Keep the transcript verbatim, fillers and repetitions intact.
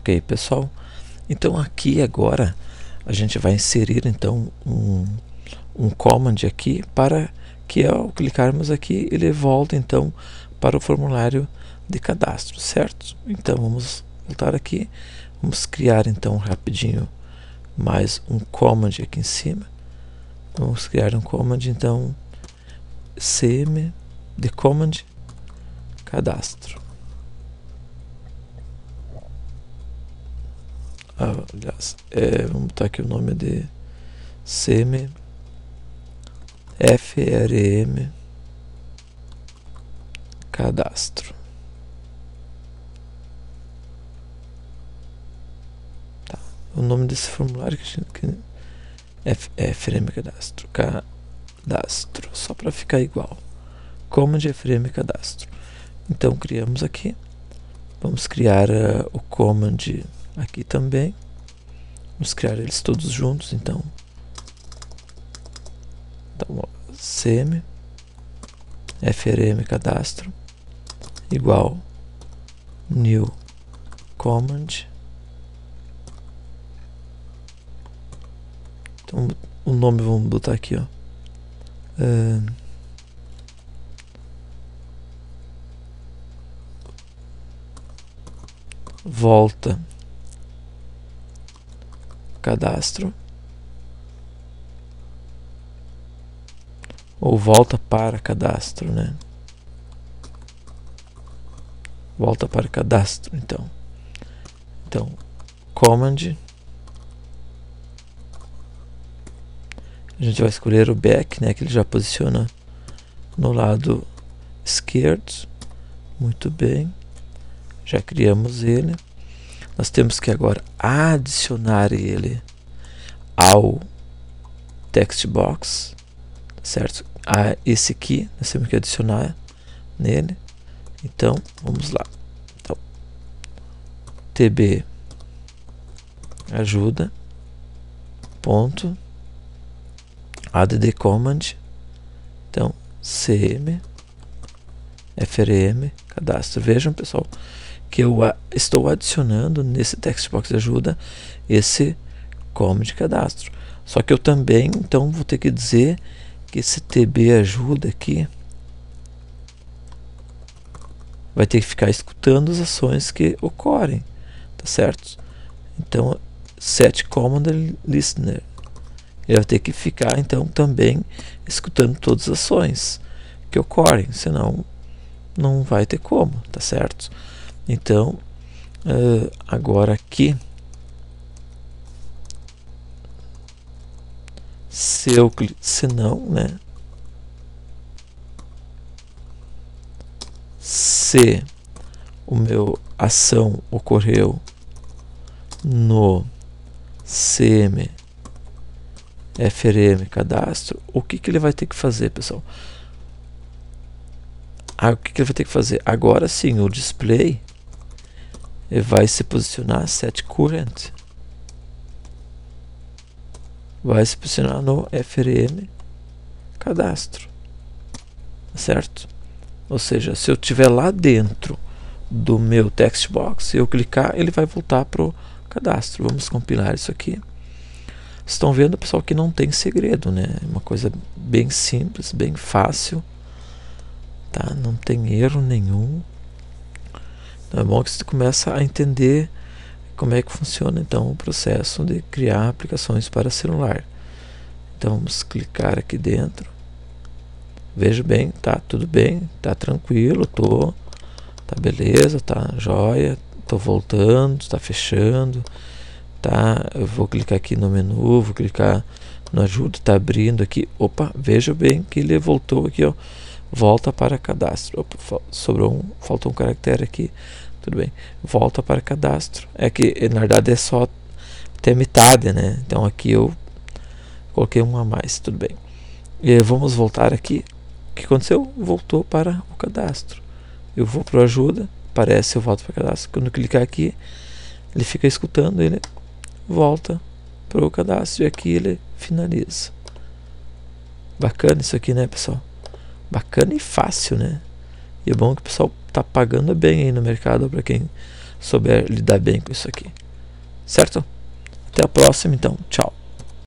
Ok, pessoal? Então aqui agora a gente vai inserir então um, um command aqui para que ao clicarmos aqui ele volte então para o formulário de cadastro, certo? Então vamos voltar aqui, vamos criar então rapidinho mais um command aqui em cima. Vamos criar um command então cm de command cadastro. Ah, aliás, é, vamos botar aqui o nome de cm frm cadastro. Tá. O nome desse formulário que a gente que é frm cadastro, cadastro, só para ficar igual. Command frm cadastro. Então criamos aqui. Vamos criar uh, o command aqui também. Vamos criar eles todos juntos, então. Então, ó, cm frm cadastro igual new command. Então, o nome vamos botar aqui, ó. Uh, volta cadastro ou volta para cadastro, né? Volta para cadastro, então. Então, command. A gente vai escolher o back, né? Que ele já posiciona no lado esquerdo. Muito bem. Já criamos ele. Nós temos que agora adicionar ele ao text box, certo? A esse aqui, nós temos que adicionar nele. Então, vamos lá. Então, tb ajuda ponto add command. Então, cm frm cadastro. Vejam, pessoal, que eu estou adicionando nesse text box de ajuda esse command cadastro. Só que eu também, então, vou ter que dizer que esse tb ajuda aqui vai ter que ficar escutando as ações que ocorrem, tá certo? Então, set command listener, ele vai ter que ficar, então, também escutando todas as ações que ocorrem, senão não vai ter como, tá certo? Então, uh, agora aqui, se eu se não, né? Se o meu ação ocorreu no cm frm cadastro, o que que ele vai ter que fazer, pessoal? Ah, o que que ele vai ter que fazer? Agora sim, o display vai se posicionar set current, vai se posicionar no frm cadastro, certo? Ou seja, se eu estiver lá dentro do meu text box, eu clicar, ele vai voltar para o cadastro. Vamos compilar isso aqui. Estão vendo, pessoal, que não tem segredo, né? É uma coisa bem simples, bem fácil, tá? Não tem erro nenhum. Então é bom que você começa a entender como é que funciona então o processo de criar aplicações para celular. Então vamos clicar aqui dentro. Veja bem, tá tudo bem, tá tranquilo, tô, tá beleza, tá joia, tô voltando, tá fechando, tá, eu vou clicar aqui no menu, vou clicar no ajuda, tá abrindo aqui, opa, veja bem que ele voltou aqui, ó, volta para cadastro, opa, sobrou um, faltou um caractere aqui, tudo bem, volta para cadastro, é que na verdade é só até metade, né, então aqui eu coloquei um a mais, tudo bem, e vamos voltar aqui. O que aconteceu? Voltou para o cadastro. Eu vou para o ajuda, aparece, eu volto para o cadastro. Quando eu clicar aqui, ele fica escutando, ele volta para o cadastro e aqui ele finaliza. Bacana isso aqui, né, pessoal? Bacana e fácil, né? E é bom que o pessoal está pagando bem aí no mercado para quem souber lidar bem com isso aqui. Certo? Até a próxima, então. Tchau.